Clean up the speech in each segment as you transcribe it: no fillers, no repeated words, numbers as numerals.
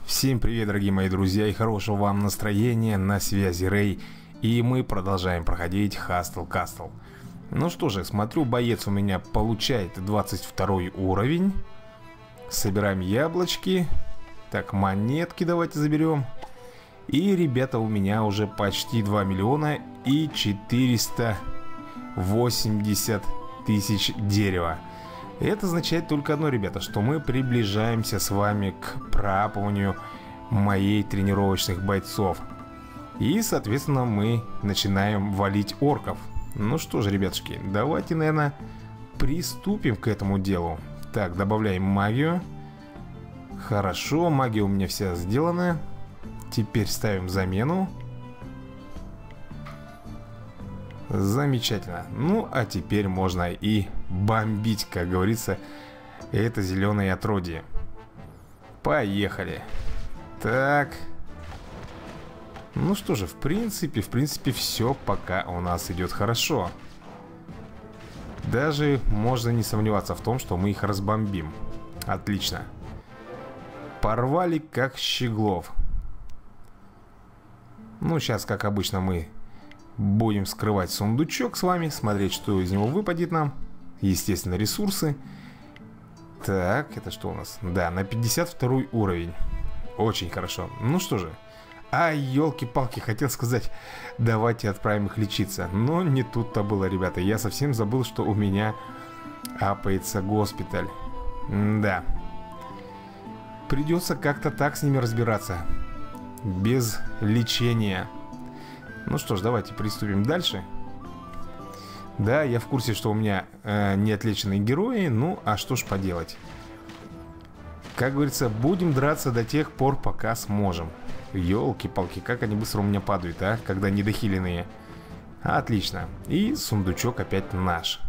Всем привет, дорогие мои друзья, и хорошего вам настроения. На связи Рэй, и мы продолжаем проходить Hustle Castle. Ну что же, смотрю, боец у меня получает 22 уровень. Собираем яблочки. Так, монетки давайте заберем. И, ребята, у меня уже почти 2 миллиона и 480 тысяч дерева. Это означает только одно, ребята, что мы приближаемся с вами к проапыванию моей тренировочных бойцов. И, соответственно, мы начинаем валить орков. Ну что же, ребятушки, давайте, наверное, приступим к этому делу. Так, добавляем магию. Хорошо, магия у меня вся сделана. Теперь ставим замену. Замечательно. Ну, а теперь можно и бомбить, как говорится, это зеленое отродье. Поехали. Так. Ну что же, в принципе, все пока у нас идет хорошо. Даже можно не сомневаться в том, что мы их разбомбим. Отлично. Порвали как щеглов. Ну, сейчас, как обычно, мы будем вскрывать сундучок с вами, смотреть, что из него выпадет нам. Естественно, ресурсы. Так, это что у нас? Да, на 52 уровень. Очень хорошо. Ну что же. А, елки-палки, хотел сказать, давайте отправим их лечиться. Но не тут-то было, ребята. Я совсем забыл, что у меня апается госпиталь. Да. Придется как-то так с ними разбираться. Без лечения. Ну что ж, давайте приступим дальше. Да, я в курсе, что у меня неотлеченные герои. Ну, а что ж поделать. Как говорится, будем драться до тех пор, пока сможем. Ёлки-палки, как они быстро у меня падают, а? Когда недохиленные. Отлично. И сундучок опять наш.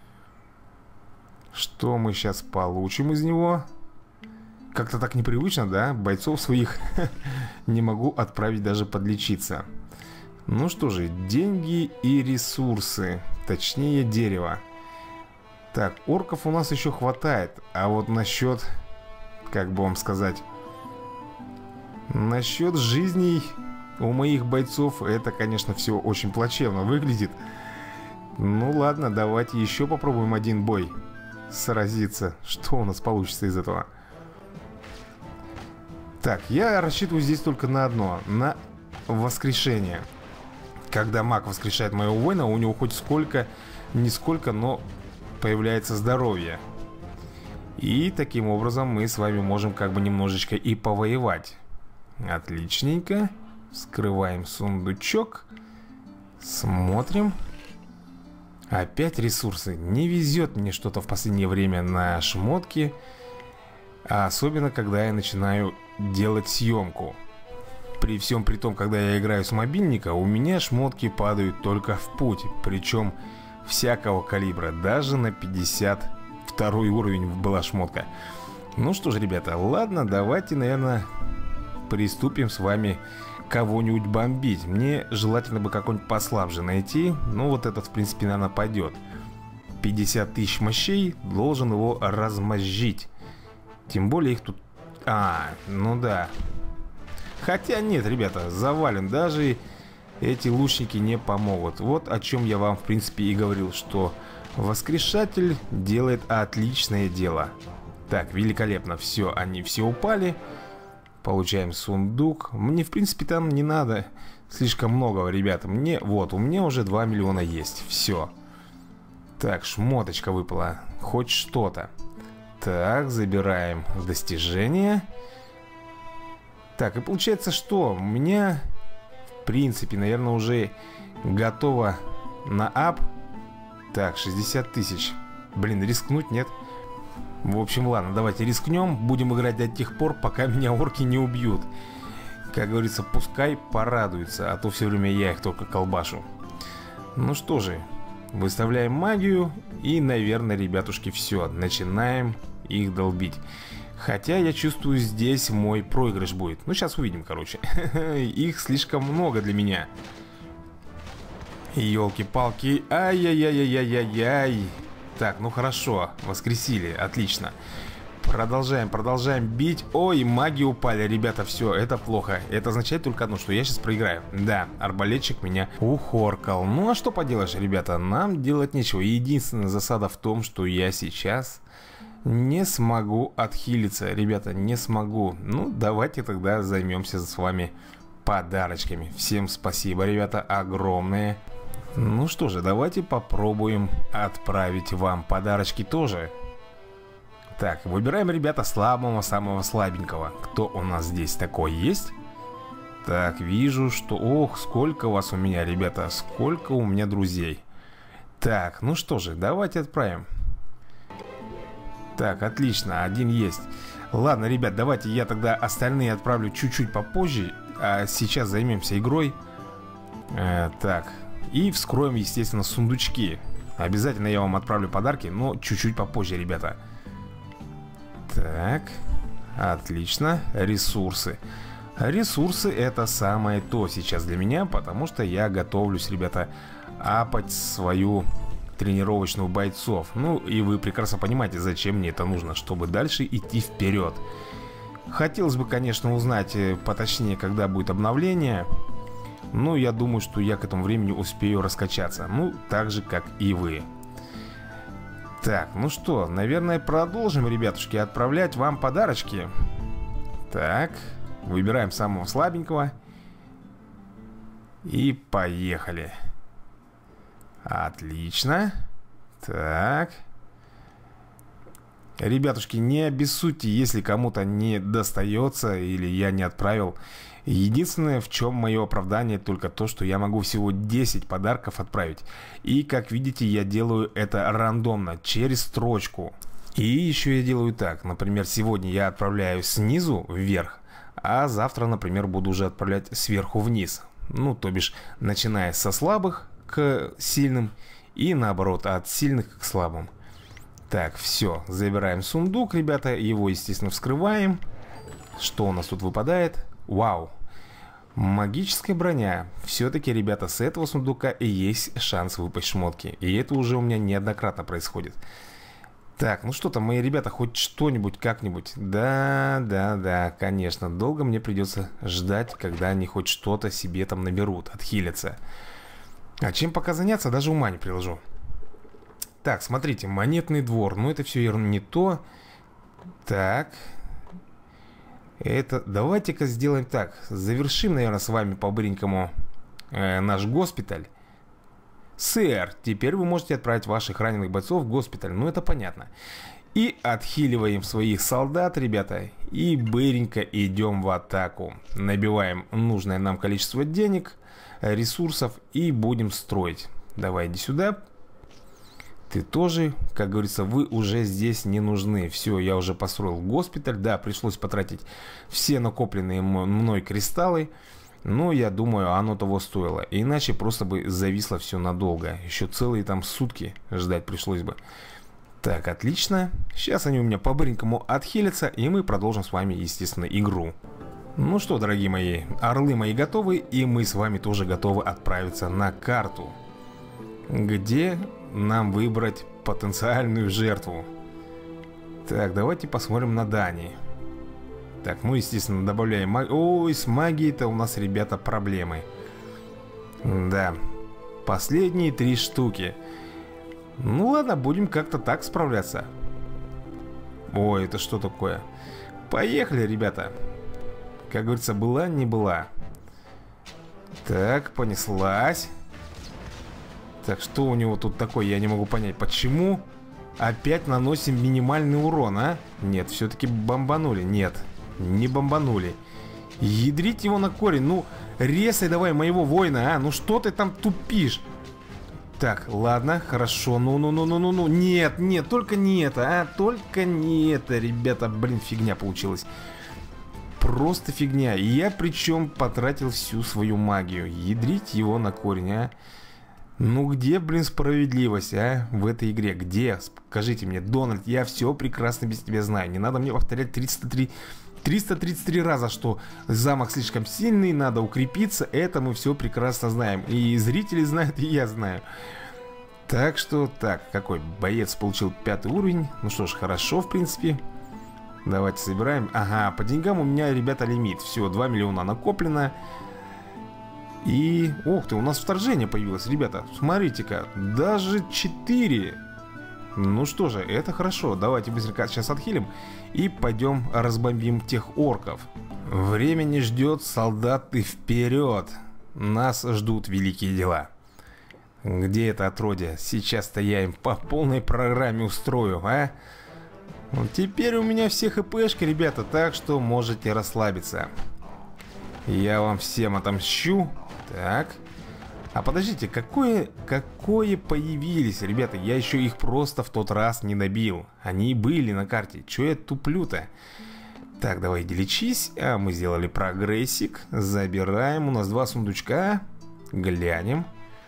Что мы сейчас получим из него? Как-то так непривычно, да? Бойцов своих не могу отправить даже подлечиться. Ну что же, деньги и ресурсы. Точнее, дерево. Так, орков у нас еще хватает. А вот насчет, как бы вам сказать, насчет жизней у моих бойцов, это, конечно, все очень плачевно выглядит. Ну ладно, давайте еще попробуем один бой сразиться. Что у нас получится из этого? Так, я рассчитываю здесь только на одно. На воскрешение. Когда маг воскрешает моего воина, у него хоть сколько, нисколько, но появляется здоровье. И таким образом мы с вами можем как бы немножечко и повоевать. Отличненько. Вскрываем сундучок. Смотрим. Опять ресурсы. Не везет мне что-то в последнее время на шмотки. А особенно, когда я начинаю делать съемку. При всем при том, когда я играю с мобильника, у меня шмотки падают только в путь. Причем всякого калибра. Даже на 52 уровень была шмотка. Ну что ж, ребята, ладно, давайте, наверное, приступим с вами кого-нибудь бомбить. Мне желательно бы какой-нибудь послабже найти. Ну вот этот, в принципе, наверное, пойдет. 50 тысяч мощей, должен его размозжить. Тем более их тут... ну да. Хотя нет, ребята, завалим. Даже эти лучники не помогут. Вот о чем я вам, в принципе, и говорил, что воскрешатель делает отличное дело. Так, великолепно. Все, они все упали. Получаем сундук. Мне, в принципе, там не надо слишком многого, ребята. Мне, вот, у меня уже 2 миллиона есть. Все. Так, шмоточка выпала. Хоть что-то. Так, забираем достижения. Так, и получается, что у меня, в принципе, наверное, уже готово на ап. Так, 60 тысяч. Блин, рискнуть нет. В общем, ладно, давайте рискнем. Будем играть до тех пор, пока меня орки не убьют. Как говорится, пускай порадуются, а то все время я их только колбашу. Ну что же, выставляем магию. И, наверное, ребятушки, все, начинаем их долбить. Хотя я чувствую, здесь мой проигрыш будет. Ну, сейчас увидим, короче. Их слишком много для меня. Ёлки-палки. Ай-яй-яй-яй-яй-яй. Так, ну хорошо, воскресили, отлично. Продолжаем бить. Ой, маги упали, ребята, все, это плохо. Это означает только одно, что я сейчас проиграю. Да, арбалетчик меня ухоркал. Ну, а что поделаешь, ребята, нам делать нечего. Единственная засада в том, что я сейчас не смогу отхилиться. Ребята, не смогу. Ну, давайте тогда займемся с вами подарочками. Всем спасибо, ребята, огромное. Ну что же, давайте попробуем отправить вам подарочки тоже. Так, выбираем, ребята, самого слабенького. Кто у нас здесь такой есть? Так, вижу, что... Ох, сколько вас у меня, ребята. Сколько у меня друзей. Так, ну что же, давайте отправим. Так, отлично, один есть. Ладно, ребят, давайте я тогда остальные отправлю чуть-чуть попозже. А сейчас займемся игрой. Так, и вскроем, естественно, сундучки. Обязательно я вам отправлю подарки, но чуть-чуть попозже, ребята. Так, отлично. Ресурсы. Ресурсы это самое то сейчас для меня, потому что я готовлюсь, ребята, апать свою тренировочную бойцов. Ну и вы прекрасно понимаете, зачем мне это нужно, чтобы дальше идти вперед. Хотелось бы, конечно, узнать поточнее, когда будет обновление. Но я думаю, что я к этому времени успею раскачаться. Ну, так же, как и вы. Так, ну что, наверное, продолжим, ребятушки, отправлять вам подарочки. Так, выбираем самого слабенького. И поехали. Отлично. Так. Ребятушки, не обессудьте, если кому-то не достается или я не отправил. Единственное, в чем мое оправдание, только то, что я могу всего 10 подарков отправить. И, как видите, я делаю это рандомно, через строчку. И еще я делаю так. Например, сегодня я отправляю снизу вверх, а завтра, например, буду уже отправлять сверху вниз. Ну, то бишь, начиная со слабых к сильным и наоборот, от сильных к слабым. Так, все, забираем сундук, ребята, его, естественно, вскрываем. Что у нас тут выпадает? Вау, магическая броня. Все-таки, ребята, с этого сундука и есть шанс выпасть шмотки. И это уже у меня неоднократно происходит. Так, ну что там, мои ребята, хоть что-нибудь, как-нибудь. Да, конечно, долго мне придется ждать, когда они хоть что-то себе там наберут, отхилятся. А чем пока заняться, даже ума не приложу. Так, смотрите, монетный двор. Ну, это все не то. Так. Это... Давайте-ка сделаем так. Завершим, наверное, с вами по-быренькому наш госпиталь. Сэр, теперь вы можете отправить ваших раненых бойцов в госпиталь. Ну, это понятно. И отхиливаем своих солдат, ребята. И быренько идем в атаку. Набиваем нужное нам количество денег, ресурсов и будем строить. Давай, иди сюда. Ты тоже, как говорится, вы уже здесь не нужны. Все, я уже построил госпиталь. Да, пришлось потратить все накопленные мной кристаллы. Но я думаю, оно того стоило. Иначе просто бы зависло все надолго. Еще целые там сутки ждать пришлось бы. Так, отлично. Сейчас они у меня по-быренькому отхилятся. И мы продолжим с вами, естественно, игру. Ну что, дорогие мои, орлы мои готовы. И мы с вами тоже готовы отправиться на карту, где нам выбрать потенциальную жертву. Так, давайте посмотрим на Дани. Так, ну, естественно, добавляем магию. Ой, с магией-то у нас, ребята, проблемы. Да, последние 3 штуки. Ну ладно, будем как-то так справляться. Ой, это что такое? Поехали, ребята. Как говорится, была не была. Так, понеслась. Так, что у него тут такое, я не могу понять. Почему опять наносим минимальный урон, а? Нет, все-таки бомбанули. Нет, не бомбанули. Ядрить его на корень. Ну, резай давай моего воина, а? Ну что ты там тупишь? Так, ладно, хорошо. Ну. Нет, только не это, а? Только не это, ребята. Блин, фигня получилась. Просто фигня. И я причем потратил всю свою магию. Ядрить его на корень, а? Ну где, блин, справедливость, а? В этой игре, где? Скажите мне, Дональд, я все прекрасно без тебя знаю. Не надо мне повторять 333 раза, что замок слишком сильный, надо укрепиться. Это мы все прекрасно знаем. И зрители знают, и я знаю. Так что, так, какой боец получил 5 уровень. Ну что ж, хорошо, в принципе. Давайте собираем. Ага, по деньгам у меня, ребята, лимит. Все, 2 миллиона накоплено. И... Ух ты, у нас вторжение появилось, ребята. Смотрите-ка, даже 4. Ну что же, это хорошо. Давайте быстренько сейчас отхилим и пойдем разбомбим тех орков. Время не ждет, солдаты, вперед. Нас ждут великие дела. Где это отродье? Сейчас-то я им по полной программе устрою, а? Вот теперь у меня все хпшки, ребята, так что можете расслабиться. Я вам всем отомщу. Так. А подождите, какое появились, ребята? Я еще их просто в тот раз не добил. Они были на карте. Че я туплю-то? Так, давай, иди лечись. А мы сделали прогрессик. Забираем. У нас 2 сундучка. Глянем.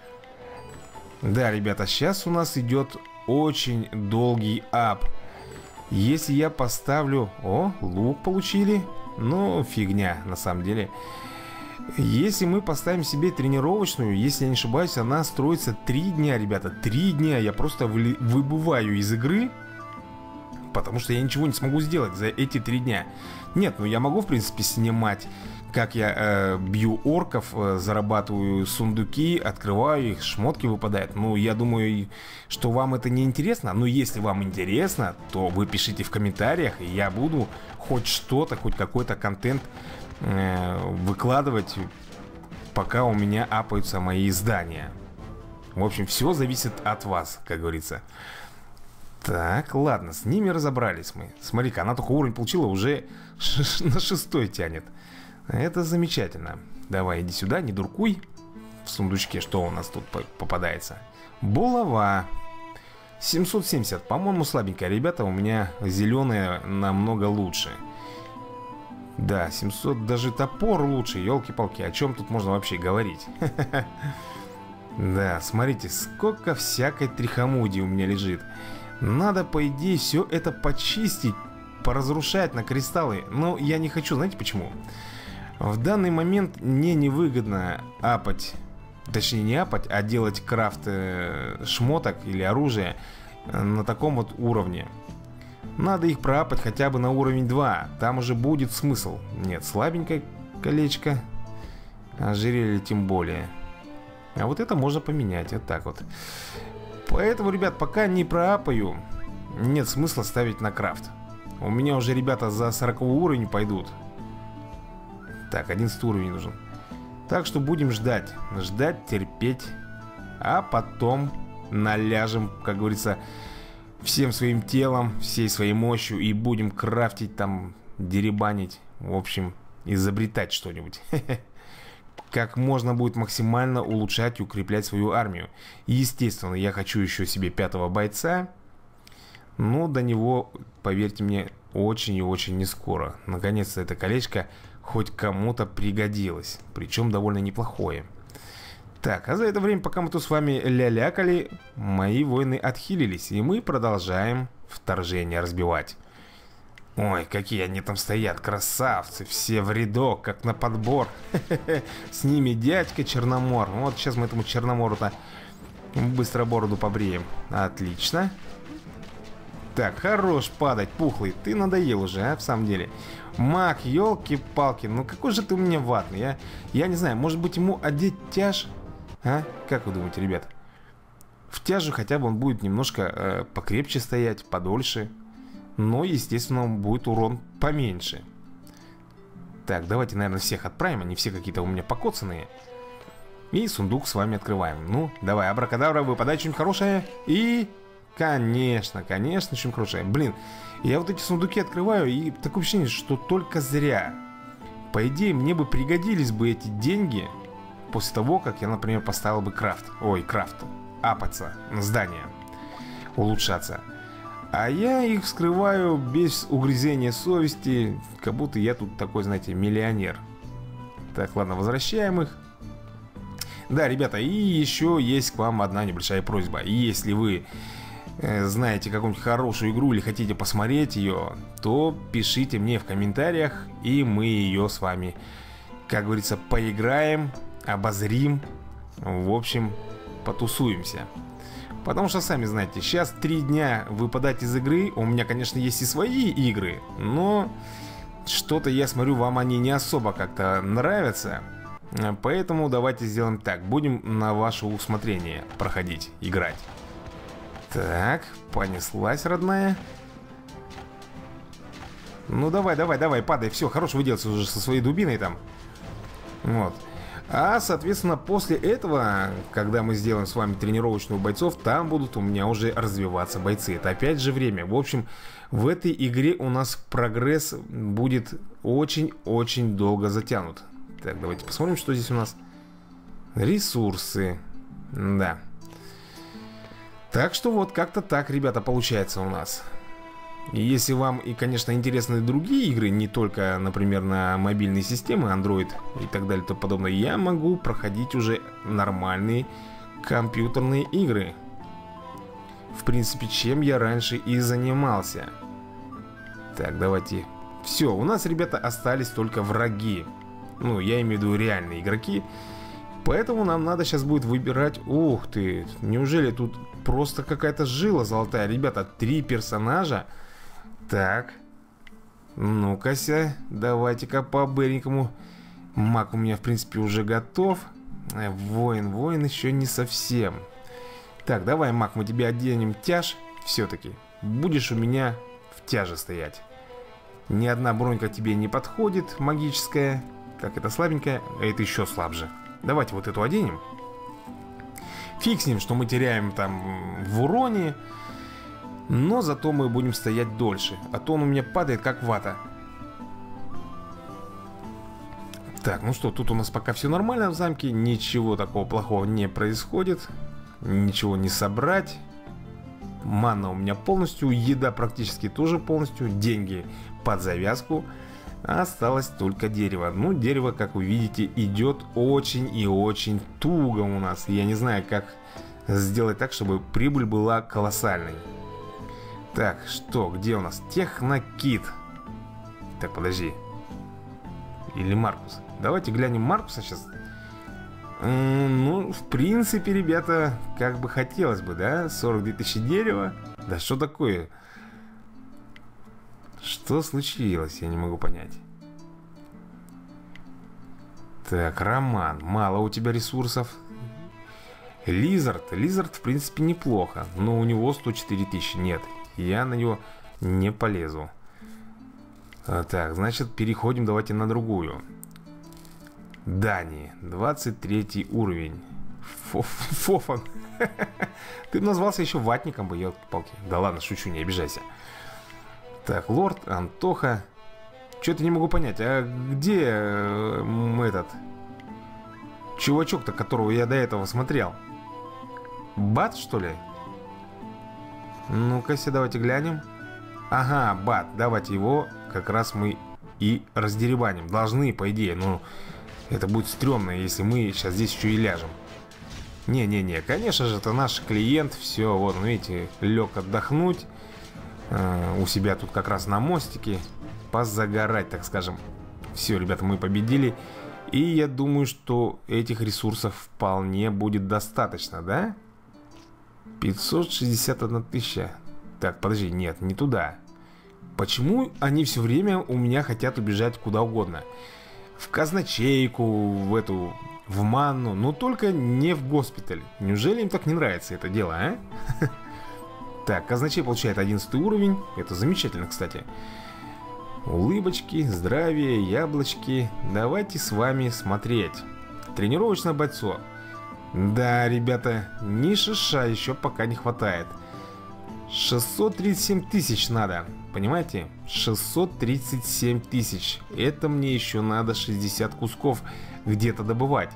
Да, ребята, сейчас у нас идет очень долгий ап. Если я поставлю... О, лук получили. Ну, фигня, на самом деле. Если мы поставим себе тренировочную, если я не ошибаюсь, она строится 3 дня, ребята. 3 дня я просто выбываю из игры, потому что я ничего не смогу сделать за эти 3 дня. Нет, ну я могу, в принципе, снимать, как я бью орков, зарабатываю сундуки, открываю их, шмотки выпадают. Ну, я думаю, что вам это не интересно. Но если вам интересно, то вы пишите в комментариях, и я буду хоть что-то, хоть какой-то контент выкладывать, пока у меня апаются мои издания. В общем, все зависит от вас, как говорится. Так, ладно, с ними разобрались мы. Смотри-ка, она только уровень получила, уже на 6 тянет. Это замечательно. Давай, иди сюда, не дуркуй. В сундучке что у нас тут попадается? Булава 770, по-моему, слабенькая. Ребята, у меня зеленая намного лучше. Да, 700, даже топор лучше, елки-палки. О чем тут можно вообще говорить? Да, смотрите, сколько всякой трихомудии у меня лежит. Надо, по идее, все это почистить, поразрушать на кристаллы. Но я не хочу, знаете почему? В данный момент мне невыгодно апать, точнее не апать, а делать крафт шмоток или оружия на таком вот уровне. Надо их проапать хотя бы на уровень 2. Там уже будет смысл. Нет, слабенькое колечко. Ожерелье тем более. А вот это можно поменять. Вот так вот. Поэтому, ребят, пока не проапаю, нет смысла ставить на крафт. У меня уже ребята за 40 уровень пойдут. Так, 11 уровень нужен. Так что будем ждать. Ждать, терпеть. А потом наляжем, как говорится, всем своим телом, всей своей мощью. И будем крафтить там, деребанить. В общем, изобретать что-нибудь. Как можно будет максимально улучшать и укреплять свою армию. И, естественно, я хочу еще себе 5-го бойца. Но до него, поверьте мне, очень и очень не скоро. Наконец-то это колечко хоть кому-то пригодилось. Причем довольно неплохое. Так, а за это время, пока мы тут с вами лялякали, мои воины отхилились. И мы продолжаем вторжение разбивать. Ой, какие они там стоят, красавцы. Все в рядок, как на подбор. С ними дядька Черномор. Вот сейчас мы этому Черномору-то быстро бороду побреем. Отлично. Так, хорош падать, пухлый. Ты надоел уже, а, в самом деле. Маг, елки-палки. Ну какой же ты у меня ватный, а? Я не знаю, может быть ему одеть тяж? А? Как вы думаете, ребят? В тяжу хотя бы он будет немножко покрепче стоять, подольше. Но, естественно, будет урон поменьше. Так, давайте, наверное, всех отправим. Они все какие-то у меня покоцанные. И сундук с вами открываем. Ну, давай, абракадабра, выпадай что-нибудь хорошее. И... Конечно, конечно, что-нибудь хорошее. Блин, я вот эти сундуки открываю, и такое ощущение, что только зря. По идее, мне бы пригодились бы эти деньги после того, как я, например, поставил бы крафт. Ой, крафт. Апаться. Здание. Улучшаться. А я их вскрываю без угрызения совести, как будто я тут такой, знаете, миллионер. Так, ладно, возвращаем их. Да, ребята, и еще есть к вам одна небольшая просьба. Если вы знаете какую-нибудь хорошую игру или хотите посмотреть ее, то пишите мне в комментариях, и мы ее с вами, как говорится, поиграем, обозрим, в общем, потусуемся. Потому что, сами знаете, сейчас 3 дня выпадать из игры. У меня, конечно, есть и свои игры, но что-то, я смотрю, вам они не особо как-то нравятся. Поэтому давайте сделаем так. Будем на ваше усмотрение проходить, играть. Так, понеслась, родная. Ну давай, давай, давай, падай. Все, хорош выделаться уже со своей дубиной там. Вот. А, соответственно, после этого, когда мы сделаем с вами тренировочную бойцов, там будут у меня уже развиваться бойцы. Это опять же время. В общем, в этой игре у нас прогресс будет очень-очень долго затянут. Так, давайте посмотрим, что здесь у нас. Ресурсы. Да. Так что вот как-то так, ребята, получается у нас. И если вам, и, конечно, интересны другие игры, не только, например, на мобильные системы, Android и так далее, и тому подобное, я могу проходить уже нормальные компьютерные игры. В принципе, чем я раньше и занимался. Так, давайте. Все, у нас, ребята, остались только враги. Ну, я имею в виду реальные игроки. Поэтому нам надо сейчас будет выбирать... Ух ты, неужели тут просто какая-то жила золотая? Ребята, 3 персонажа. Так, ну-ка-ся, давайте-ка по-быренькому. Маг у меня, в принципе, уже готов. Воин еще не совсем. Так, давай, маг, мы тебе оденем тяж. Все-таки будешь у меня в тяже стоять. Ни одна бронька тебе не подходит, магическая. Так, это слабенькая, а это еще слабже. Давайте вот эту оденем. Фиг с ним, что мы теряем там в уроне. Но зато мы будем стоять дольше. А то он у меня падает как вата. Так, ну что, тут у нас пока все нормально в замке. Ничего такого плохого не происходит. Ничего не собрать. Манна у меня полностью. Еда практически тоже полностью. Деньги под завязку. Осталось только дерево. Ну, дерево, как вы видите, идет очень и очень туго у нас. Я не знаю, как сделать так, чтобы прибыль была колоссальной. Так, что, где у нас? Технокит. Так, подожди. Или Маркус? Давайте глянем Маркуса сейчас. Ну, в принципе, ребята, как бы хотелось бы, да? 42 тысячи дерева. Да что такое? Что случилось? Я не могу понять. Так, Роман. Мало у тебя ресурсов. Лизард. Лизард, в принципе, неплохо. Но у него 104 тысячи. Нет, я на него не полезу. Так, значит, переходим давайте на другую. Дани. 23 уровень. Фофан. Ты назвался еще ватником бы, елки-палки. Да ладно, шучу, не обижайся. Так, лорд, Антоха. Что-то не могу понять, а где этот чувачок-то, которого я до этого смотрел? Бат, что ли? Ну-ка, давайте глянем. Ага, Бат, давайте его как раз мы и раздеребаним. Должны, по идее, но это будет стрёмно, если мы сейчас здесь еще и ляжем. Не-не-не, конечно же, это наш клиент. Все, вот, ну, видите, лег отдохнуть. У себя тут как раз на мостике. Позагорать, так скажем. Все, ребята, мы победили. И я думаю, что этих ресурсов вполне будет достаточно, да? 561 тысяча. Так, подожди, нет, не туда. Почему они все время у меня хотят убежать куда угодно? В казначейку, в эту, в манну, но только не в госпиталь. Неужели им так не нравится это дело, а? Так, казначей получает 11 уровень. Это замечательно, кстати. Улыбочки, здравие, яблочки. Давайте с вами смотреть. Тренировочное бойцо. Да, ребята, ни шиша еще пока не хватает. 637 тысяч надо. Понимаете? 637 тысяч. Это мне еще надо 60 кусков где-то добывать.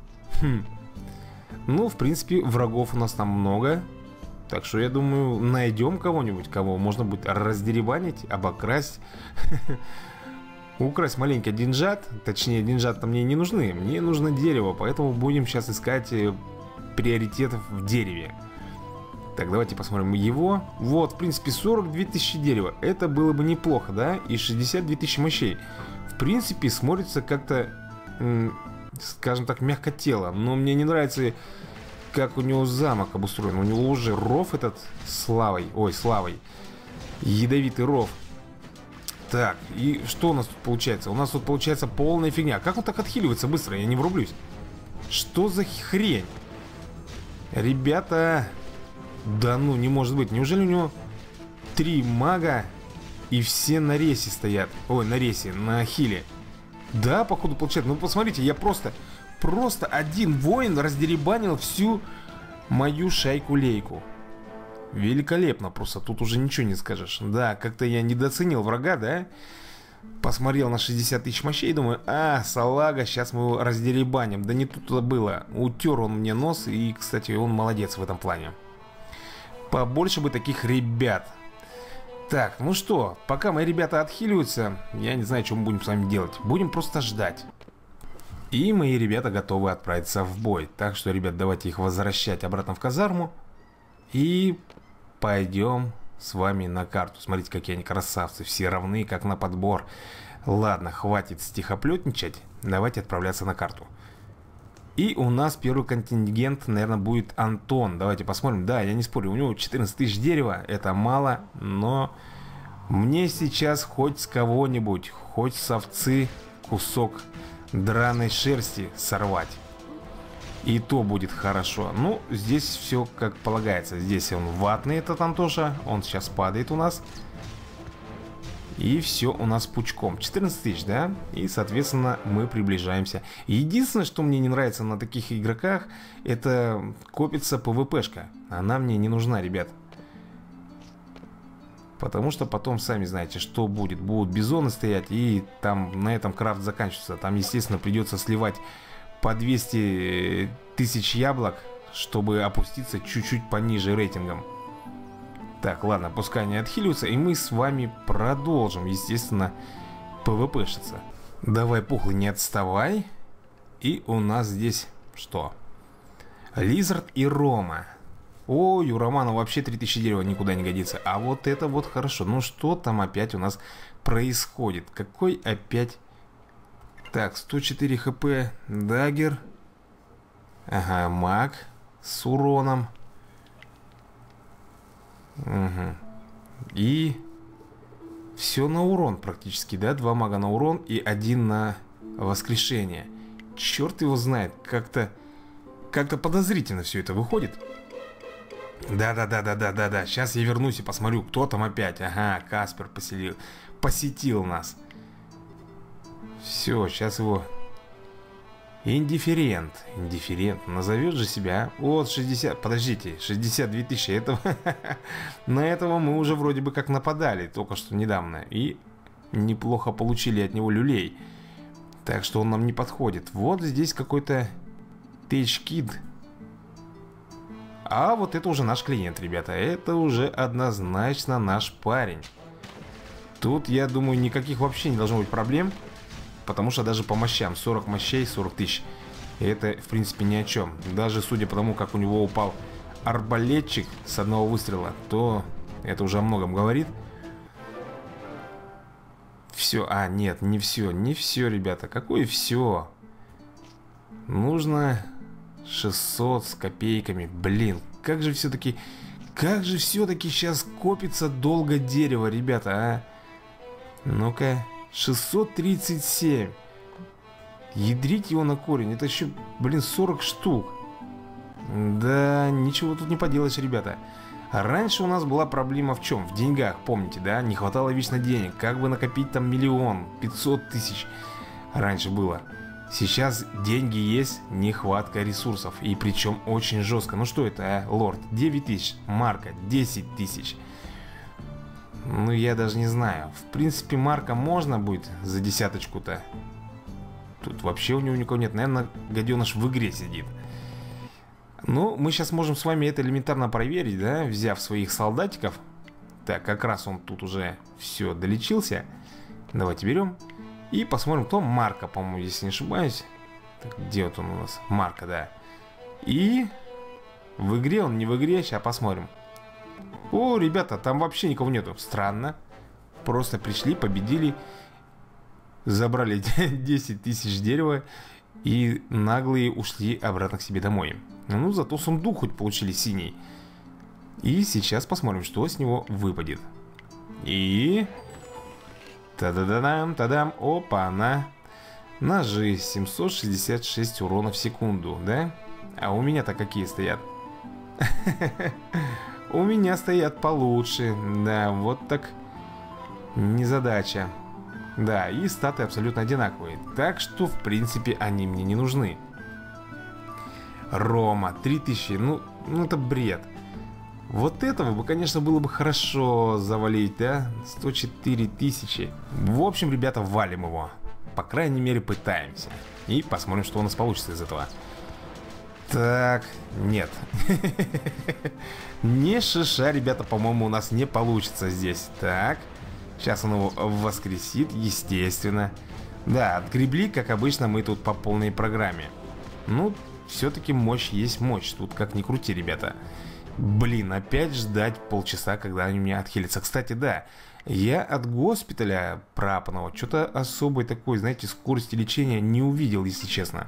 Ну, в принципе, врагов у нас там много. Так что, я думаю, найдем кого-нибудь, кого можно будет раздеребанить, обокрасть. Украсть маленький деньжат. Точнее, деньжат-то мне не нужны. Мне нужно дерево, поэтому будем сейчас искать приоритетов в дереве. Так, давайте посмотрим его. Вот, в принципе, 42 тысячи дерева. Это было бы неплохо, да? И 62 тысячи мощей. В принципе, смотрится как-то, скажем так, мягко тело. Но мне не нравится, как у него замок обустроен. У него уже ров этот славой. Ой, славой. Ядовитый ров. Так, и что у нас тут получается? У нас тут получается полная фигня. Как он так отхиливается быстро? Я не врублюсь. Что за хрень? Ребята... Да ну, не может быть. Неужели у него 3 мага и все на ресе стоят? Ой, на ресе, на хиле. Да, походу получается. Ну, посмотрите, я просто один воин раздеребанил всю мою шайку-лейку. Великолепно просто, тут уже ничего не скажешь. Да, как-то я недооценил врага, да? Посмотрел на 60 тысяч мощей и думаю, салага, сейчас мы его раздеребаним. Да не тут-то было. Утер он мне нос, и, кстати, он молодец в этом плане. Побольше бы таких ребят. Так, ну что, пока мои ребята отхиливаются, я не знаю, что мы будем с вами делать. Будем просто ждать. И мои ребята готовы отправиться в бой. Так что, ребят, давайте их возвращать обратно в казарму. И пойдем с вами на карту. Смотрите, какие они красавцы. Все равны, как на подбор. Ладно, хватит стихоплетничать. Давайте отправляться на карту. И у нас первый контингент, наверное, будет Антон. Давайте посмотрим. Да, я не спорю, у него 14 тысяч дерева. Это мало, но мне сейчас хоть с кого-нибудь, хоть с овцы кусок драной шерсти сорвать. И то будет хорошо. Ну, здесь все как полагается. Здесь он ватный, этот Антоша. Он сейчас падает у нас. И все у нас пучком. 14 тысяч, да? И, соответственно, мы приближаемся. Единственное, что мне не нравится на таких игроках, это копится ПВПшка. Она мне не нужна, ребят. Потому что потом, сами знаете, что будет. Будут бизоны стоять, и там на этом крафт заканчивается. Там, естественно, придется сливать по 200 тысяч яблок, чтобы опуститься чуть-чуть пониже рейтингом. Так, ладно, пускай они отхиливаются, и мы с вами продолжим, естественно, ПВПшиться. Давай, пухлый, не отставай. И у нас здесь что? Лизард и Рома. Ой, у Романа вообще 3000 дерева никуда не годится. А вот это вот хорошо. Ну что там опять у нас происходит? Какой опять... Так, 104 хп, дагер. Ага, маг с уроном. Угу. И все на урон практически, да? 2 мага на урон и 1 на воскрешение. Черт его знает, как-то подозрительно все это выходит. Да. Сейчас я вернусь и посмотрю, кто там опять. Ага, Каспер посетил нас. Все, сейчас его... Индифферент. Назовет же себя. Вот 60... Подождите, 62 тысячи. Этого... На этого мы уже вроде бы как нападали только что недавно. И неплохо получили от него люлей. Так что он нам не подходит. Вот здесь какой-то Тейчкид. А вот это уже наш клиент, ребята. Это уже однозначно наш парень. Тут, я думаю, никаких вообще не должно быть проблем. Потому что даже по мощам 40 мощей, 40 тысяч. Это, в принципе, ни о чем. Даже судя по тому, как у него упал арбалетчик с одного выстрела, то это уже о многом говорит. Все, нет, не все, ребята. Какое все? Нужно 600 с копейками. Блин, как же все-таки сейчас копится долго дерево, ребята, а? Ну-ка, 637. Ядрить его на корень. Это еще, блин, 40 штук. Да, ничего тут не поделаешь, ребята. Раньше у нас была проблема в чем? В деньгах, помните, да? Не хватало вечно денег. Как бы накопить там 1 500 000 раньше было. Сейчас деньги есть, нехватка ресурсов. И причем очень жестко. Ну что это, а? Лорд, 9 тысяч. Марка, 10 тысяч. Ну, я даже не знаю. В принципе, Марка можно будет за десяточку-то. Тут вообще у него никого нет. Наверное, гаденыш в игре сидит. Ну, мы сейчас можем с вами это элементарно проверить, да? Взяв своих солдатиков. Так, как раз он тут уже все долечился. Давайте берем. И посмотрим, кто Марка, по-моему, если не ошибаюсь. Так, где вот он у нас? Марка, да. И в игре он, не в игре. Сейчас посмотрим. О, ребята, там вообще никого нету. Странно. Просто пришли, победили. Забрали 10 тысяч дерева. И наглые ушли обратно к себе домой. Ну, зато сундук хоть получили синий. И сейчас посмотрим, что с него выпадет. И... Та-да-да-дам, та-дам, опа-на. Ножи, 766 урона в секунду, да? А у меня-то какие стоят? У меня стоят получше. Да, вот так незадача. Да, и статы абсолютно одинаковые. Так что, в принципе, они мне не нужны. Рома, 3000. Ну это бред. Вот этого бы, конечно, было бы хорошо завалить, да? 104 тысячи. В общем, ребята, валим его. По крайней мере, пытаемся. И посмотрим, что у нас получится из этого. Так, нет. Не шиша, ребята, по-моему, у нас не получится здесь. Так, сейчас он его воскресит, естественно. Да, отгребли, как обычно, мы тут по полной программе. Ну, все-таки мощь есть мощь. Тут как ни крути, ребята. Блин, опять ждать полчаса, когда они у меня отхилятся. Кстати, да, я от госпиталя пропаного что-то особой такой, знаете, скорости лечения не увидел, если честно.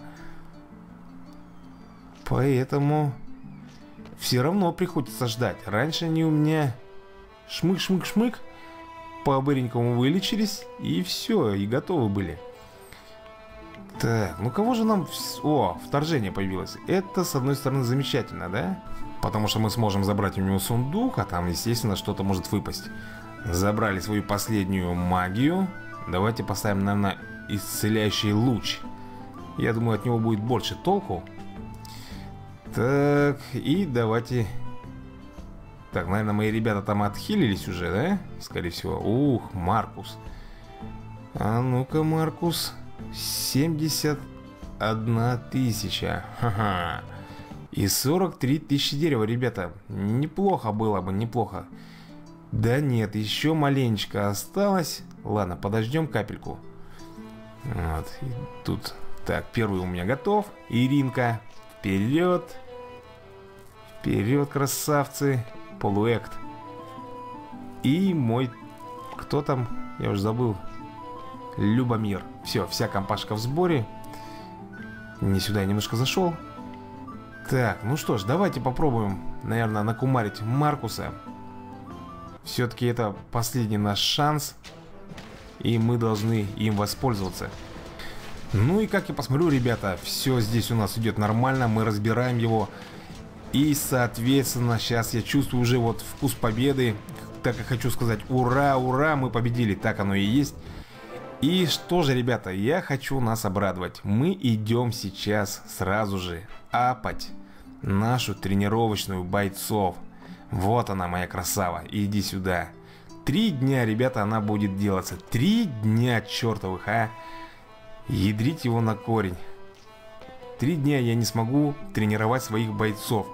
Поэтому все равно приходится ждать. Раньше они у меня шмык-шмык-шмык, по-быренькому вылечились, и все, и готовы были. Так, ну кого же нам... О, вторжение появилось. Это, с одной стороны, замечательно, да? Потому что мы сможем забрать у него сундук, а там, естественно, что-то может выпасть. Забрали свою последнюю магию. Давайте поставим, наверное, исцеляющий луч. Я думаю, от него будет больше толку. Так, и давайте... Так, наверное, мои ребята там отхилились уже, да? Скорее всего. Ух, Маркус. А ну-ка, Маркус. 71 тысяча. Ха-ха. И 43 тысячи дерева, ребята. Неплохо было бы, неплохо. Да нет, еще маленечко осталось. Ладно, подождем капельку. Вот, и тут... Так, первый у меня готов. Иринка, вперед. Вперед, красавцы. Полуэкт. И мой... Кто там? Я уже забыл. Любомир. Все, вся компашка в сборе. Не сюда я немножко зашел. Так, ну что ж, давайте попробуем, наверное, накумарить Маркуса. Все-таки это последний наш шанс. И мы должны им воспользоваться. Ну и как я посмотрю, ребята, все здесь у нас идет нормально. Мы разбираем его. И, соответственно, сейчас я чувствую уже вот вкус победы. Так и хочу сказать, ура, ура, мы победили. Так оно и есть. И что же, ребята, я хочу нас обрадовать. Мы идем сейчас сразу же апать нашу тренировочную бойцов. Вот она, моя красава, иди сюда. 3 дня, ребята, она будет делаться. 3 дня чертовых, а. Ядрить его на корень. 3 дня я не смогу тренировать своих бойцов.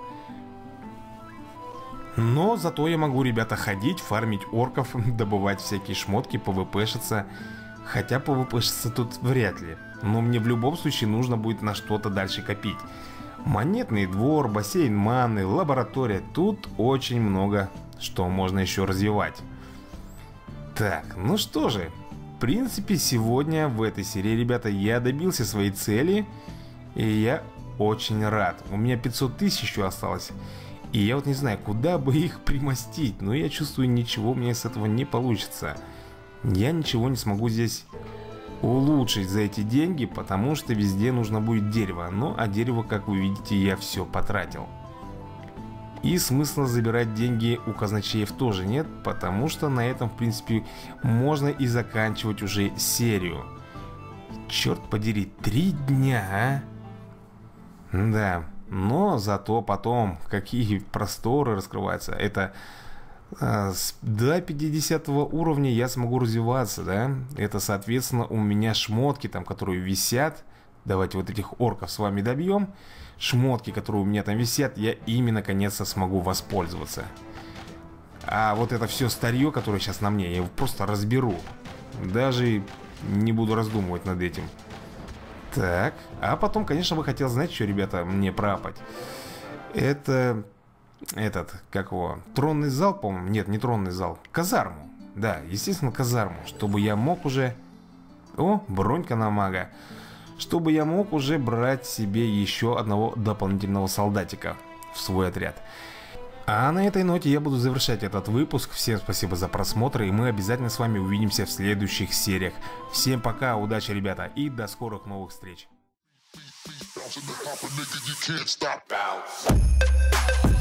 Но зато я могу, ребята, ходить, фармить орков, добывать всякие шмотки, пвпшиться. Хотя пвпшиться тут вряд ли. Но мне в любом случае нужно будет на что-то дальше копить. Монетный двор, бассейн маны, лаборатория. Тут очень много что можно еще развивать. Так, ну что же. В принципе, сегодня в этой серии, ребята, я добился своей цели. И я очень рад. У меня 500 тысяч еще осталось. И я вот не знаю, куда бы их примостить. Но я чувствую, ничего у меня с этого не получится. Я ничего не смогу здесь улучшить за эти деньги, потому что везде нужно будет дерево. Ну, а дерево, как вы видите, я все потратил. И смысла забирать деньги у казначеев тоже нет, потому что на этом, в принципе, можно и заканчивать уже серию. Черт подери, 3 дня, а? Да, но зато потом какие просторы раскрываются. Это... до 50 уровня я смогу развиваться, да? Это, соответственно, у меня шмотки там, которые висят. Давайте вот этих орков с вами добьем. Шмотки, которые у меня там висят, я ими наконец-то смогу воспользоваться. А вот это все старье, которое сейчас на мне, я его просто разберу. Даже не буду раздумывать над этим. Так, а потом, конечно, бы хотел, знаете, что, ребята, мне пропать. Это... Этот, как его, тронный зал, по-моему. Нет, не тронный зал, казарму. Да, естественно, казарму, чтобы я мог уже... О, бронька на мага. чтобы я мог уже брать себе еще одного дополнительного солдатика в свой отряд. А на этой ноте я буду завершать этот выпуск. Всем спасибо за просмотр, и мы обязательно с вами увидимся в следующих сериях. Всем пока, удачи, ребята, и до скорых новых встреч.